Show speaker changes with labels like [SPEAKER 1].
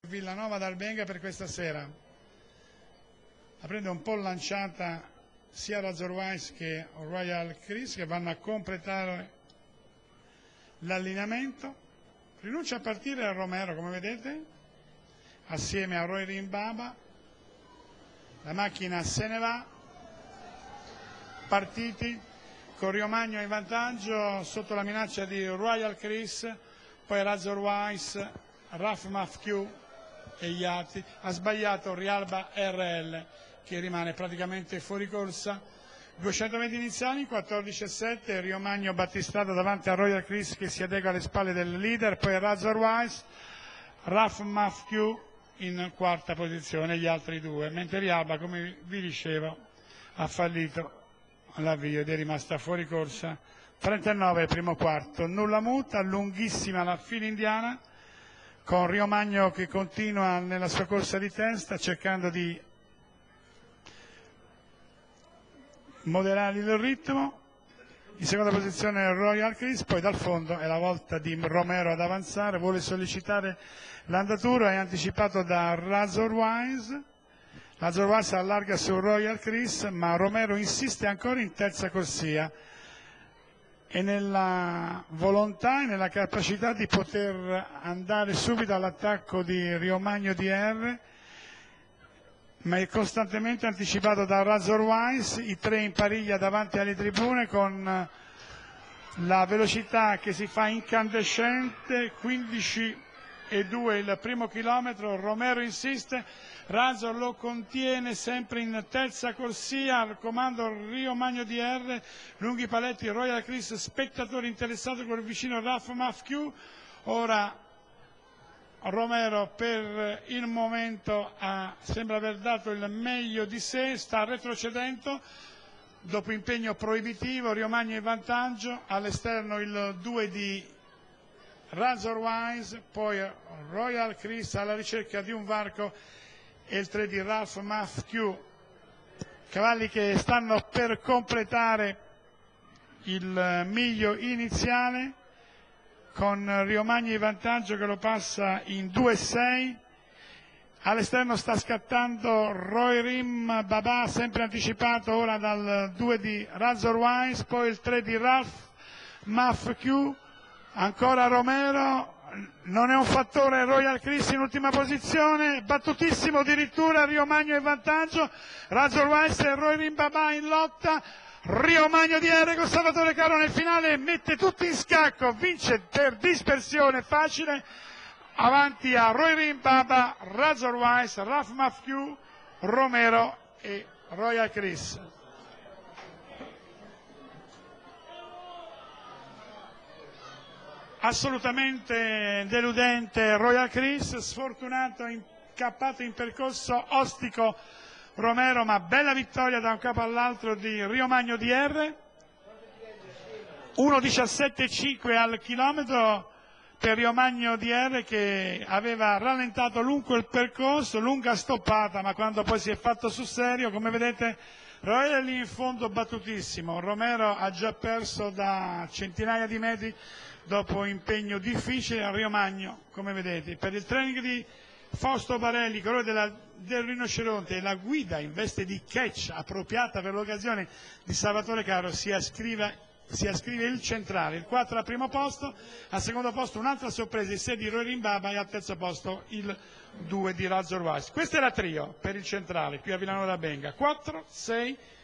[SPEAKER 1] Villanova d'Albenga per questa sera. La prende un po' lanciata sia Razorwise che Royal Chris, che vanno a completare l'allineamento. Rinuncia a partire a Romero, come vedete, assieme a Roy Rimbaba. La macchina se ne va, partiti con Rio Magno in vantaggio sotto la minaccia di Royal Chris, poi Razorwise, Raf Mafq e gli altri. Ha sbagliato Rialba RL, che rimane praticamente fuori corsa. 200 metri iniziali, 14,7, Rio Magno Battistrada davanti a Royal Chris che si adegua alle spalle del leader, poi Razorwise, Raf Mafq in quarta posizione, gli altri due, mentre Rialba, come vi dicevo, ha fallito l'avvio ed è rimasta fuori corsa. 39 primo quarto, nulla muta, lunghissima la fila indiana, con Rio Magno che continua nella sua corsa di testa cercando di moderare il ritmo. In seconda posizione Royal Chris, poi dal fondo è la volta di Romero ad avanzare, vuole sollecitare l'andatura, è anticipato da Razorwise. Razorwise allarga su Royal Chris, ma Romero insiste ancora in terza corsia e nella volontà e nella capacità di poter andare subito all'attacco di Rio Magno DR, ma è costantemente anticipato da Razorwise, i tre in pariglia davanti alle tribune con la velocità che si fa incandescente, 15,2 il primo chilometro. Romero insiste, Razor lo contiene sempre in terza corsia, al comando Rio Magno DR, lunghi paletti Royal Chris, spettatori interessati con il vicino Raf Mafq. Ora Romero per il momento sembra aver dato il meglio di sé, sta retrocedendo dopo impegno proibitivo. Rio Magno in vantaggio, all'esterno il 2 di Razorwise, poi Royal Chris alla ricerca di un varco e il 3 di Raf Mafq, cavalli che stanno per completare il miglio iniziale, con Rio Magno in vantaggio che lo passa in 2,6. All'esterno sta scattando Roy Rimbaba, sempre anticipato ora dal 2 di Razorwise, poi il 3 di Raf Mafq, ancora Romero, non è un fattore Royal Chris in ultima posizione, battutissimo addirittura Rio Magno in vantaggio, Razorwise e Roy Rimbaba in lotta. Rio Magno DR con Salvatore Caro nel finale mette tutti in scacco, vince per dispersione facile, avanti a Roy Rimbaba, Razorwise, Raf Mafq, Romero e Royal Chris. Assolutamente deludente Royal Chris, sfortunato, incappato in percorso ostico Romero, ma bella vittoria da un capo all'altro di Rio Magno DR. 1,17,5 al chilometro per Rio Magno DR, che aveva rallentato lungo il percorso, lunga stoppata, ma quando poi si è fatto sul serio, come vedete, Royal è lì in fondo battutissimo. Romero ha già perso da centinaia di metri dopo impegno difficile. A Rio Magno, come vedete, per il training di Fausto Barelli, colore del rinoceronte, e la guida in veste di catch appropriata per l'occasione di Salvatore Caro, si ascrive il centrale, il 4 al primo posto, al secondo posto un'altra sorpresa, il 6 di Roy Rimbaba, e al terzo posto il 2 di Razorwise. Questo era trio per il centrale qui a Villanova d'Albenga, 4, 6,